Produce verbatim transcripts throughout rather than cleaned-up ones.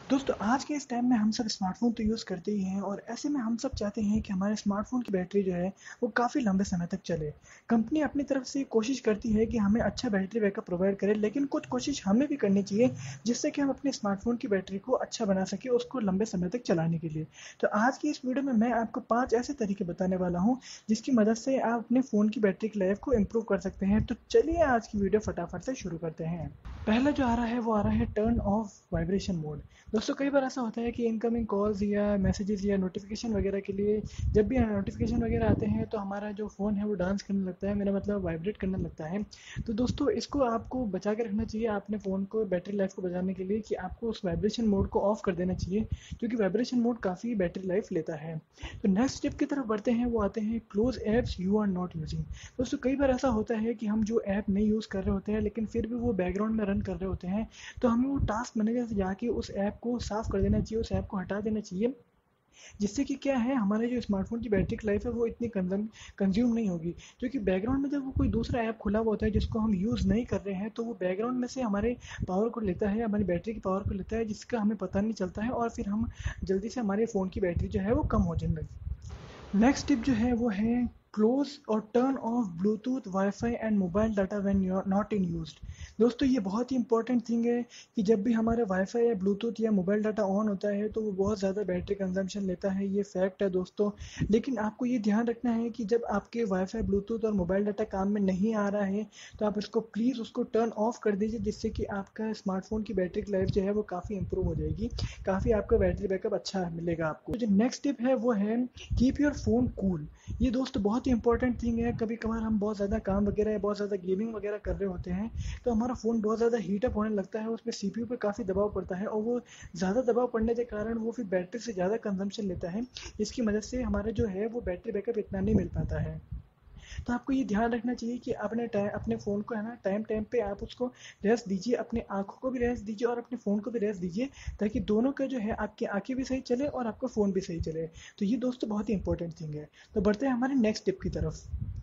दोस्तों आज के इस टाइम में हम सब स्मार्टफ़ोन तो यूज़ करते ही हैं और ऐसे में हम सब चाहते हैं कि हमारे स्मार्टफ़ोन की बैटरी जो है वो काफ़ी लंबे समय तक चले। कंपनी अपनी तरफ से कोशिश करती है कि हमें अच्छा बैटरी बैकअप प्रोवाइड करे, लेकिन कुछ कोशिश हमें भी करनी चाहिए जिससे कि हम अपने स्मार्टफ़ोन की बैटरी को अच्छा बना सकें उसको लंबे समय तक चलाने के लिए। तो आज की इस वीडियो में मैं आपको पाँच ऐसे तरीके बताने वाला हूँ जिसकी मदद से आप अपने फ़ोन की बैटरी की लाइफ को इम्प्रूव कर सकते हैं। तो चलिए आज की वीडियो फटाफट से शुरू करते हैं। पहला जो आ रहा है वो आ रहा है टर्न ऑफ वाइब्रेशन मोड। दोस्तों कई बार ऐसा होता है कि इनकमिंग कॉल्स या मैसेजेस या नोटिफिकेशन वगैरह के लिए जब भी नोटिफिकेशन वगैरह आते हैं तो हमारा जो फ़ोन है वो डांस करने लगता है, मेरा मतलब वाइब्रेट करने लगता है। तो दोस्तों इसको आपको बचा के रखना चाहिए अपने फ़ोन को बैटरी लाइफ को बचाने के लिए कि आपको उस वाइब्रेशन मोड को ऑफ कर देना चाहिए, क्योंकि वाइब्रेशन मोड काफ़ी बैटरी लाइफ लेता है। तो नेक्स्ट स्टेप की तरफ बढ़ते हैं, वो आते हैं close apps you are not using. दोस्तों कई बार ऐसा होता है कि हम जो ऐप नहीं यूज़ कर रहे होते हैं लेकिन फिर भी वो बैकग्राउंड में रन कर रहे होते हैं, तो हमें वो टास्क मैनेजर से जाके उस ऐप को साफ़ कर देना चाहिए, उस ऐप को हटा देना चाहिए, जिससे कि क्या है हमारे जो स्मार्टफ़ोन की बैटरी की लाइफ है वो इतनी कंज़म कंज़्यूम नहीं होगी। क्योंकि बैकग्राउंड में जब वो कोई दूसरा ऐप खुला हुआ होता है जिसको हम यूज़ नहीं कर रहे हैं, तो वो बैकग्राउंड में से हमारे पावर को लेता है, हमारी बैटरी की पावर को लेता है, जिसका हमें पता नहीं चलता है और फिर हम जल्दी से हमारे फ़ोन की बैटरी जो है वो कम हो जाने लगती है। नेक्स्ट टिप जो है वो है क्लोज और turn off Bluetooth wifi and mobile data when you are not in used. दोस्तों ये बहुत ही इंपॉर्टेंट थिंग है कि जब भी हमारे वाईफाई या ब्लूटूथ या मोबाइल डाटा ऑन होता है तो वो बहुत ज़्यादा बैटरी कंजम्पशन लेता है, ये फैक्ट है दोस्तों। लेकिन आपको ये ध्यान रखना है कि जब आपके वाईफाई ब्लूटूथ और मोबाइल डाटा काम में नहीं आ रहा है तो आप इसको प्लीज़ उसको टर्न ऑफ कर दीजिए, जिससे कि आपका स्मार्टफोन की बैटरी की लाइफ जो है वो काफ़ी इंप्रूव हो जाएगी, काफ़ी आपका बैटरी बैकअप अच्छा मिलेगा आपको। तो जो नेक्स्ट टिप है वो है कीप योर फोन कूल। ये दोस्त बहुत ही इंपॉर्टेंट थिंग है। कभी कभार हम बहुत ज़्यादा काम वगैरह या बहुत ज़्यादा गेमिंग वगैरह कर रहे होते हैं तो हमारा फ़ोन बहुत ज़्यादा हीटअप होने लगता है, उसमें सीपीयू पे काफ़ी दबाव पड़ता है और वो ज़्यादा दबाव पड़ने के कारण वो फिर बैटरी से ज़्यादा कंजम्पशन लेता है, जिसकी मदद से हमारा जो है वो बैटरी बैकअप इतना नहीं मिल पाता है। तो आपको ये ध्यान रखना चाहिए कि अपने टाइम अपने फ़ोन को है ना टाइम टाइम पे आप उसको रेस्ट दीजिए, अपने आँखों को भी रेस्ट दीजिए और अपने फ़ोन को भी रेस्ट दीजिए, ताकि दोनों का जो है आपकी आँखें भी सही चले और आपका फ़ोन भी सही चले। तो ये दोस्तों बहुत ही इंपॉर्टेंट थिंग है। तो बढ़ते हैं हमारे नेक्स्ट टिप की तरफ।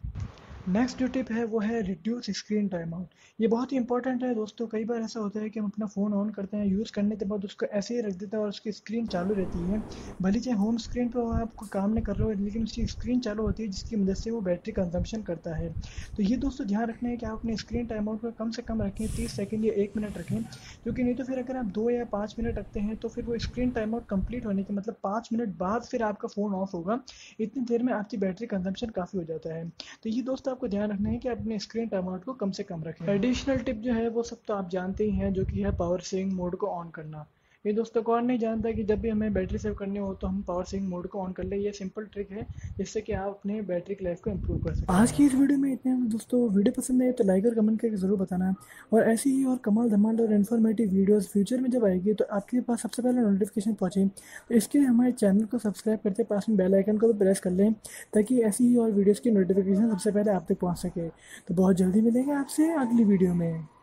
नेक्स्ट जो टिप है वो है रिड्यूस स्क्रीन टाइम आउट। ये बहुत ही इंपॉर्टेंट है दोस्तों। कई बार ऐसा होता है कि हम अपना फ़ोन ऑन करते हैं, यूज़ करने के बाद उसको ऐसे ही रख देते हैं और उसकी स्क्रीन चालू रहती है। भले चाहे होम स्क्रीन पे आप कोई काम नहीं कर रहे हो लेकिन उसकी स्क्रीन चालू होती है, जिसकी मदद से वो बैटरी कंजम्पशन करता है। तो ये दोस्तों ध्यान रखना है कि आप अपने स्क्रीन टाइम आउट को कम से कम रखें, तीस सेकंड या एक मिनट रखें, क्योंकि नहीं तो फिर अगर आप दो या पाँच मिनट रखते हैं तो फिर वो स्क्रीन टाइम आउट कंप्लीट होने के मतलब पाँच मिनट बाद फिर आपका फ़ोन ऑफ होगा। इतनी देर में आपकी बैटरी कंजम्पशन काफ़ी हो जाता है। तो ये दोस्तों आपको ध्यान रखना है कि अपने स्क्रीन टाइम आउट को कम से कम रखें। एडिशनल टिप जो है वो सब तो आप जानते ही हैं, जो कि है पावर सेविंग मोड को ऑन करना। ये दोस्तों कौन नहीं जानता कि जब भी हमें बैटरी सेव करनी हो तो हम पावर सेविंग मोड को ऑन कर ले। ये सिंपल ट्रिक है जिससे कि आप अपने बैटरी की लाइफ को इम्प्रूव कर सकते हैं। आज की इस वीडियो में इतने हैं दोस्तों। वीडियो पसंद आए तो लाइक और कमेंट करके ज़रूर बताना, और ऐसी ही और कमाल धमाल और इन्फॉर्मेटिव वीडियोस फ्यूचर में जब आएगी तो आपके पास सबसे पहले नोटिफिकेशन पहुंचे। तो इसके लिए हमारे चैनल को सब्सक्राइब करते पास में बेल आइकन को भी प्रेस कर लें, ताकि ऐसी ही और वीडियोस की नोटिफिकेशन सबसे पहले आप तक पहुंच सके। तो बहुत जल्दी मिलेंगे आपसे अगली वीडियो में।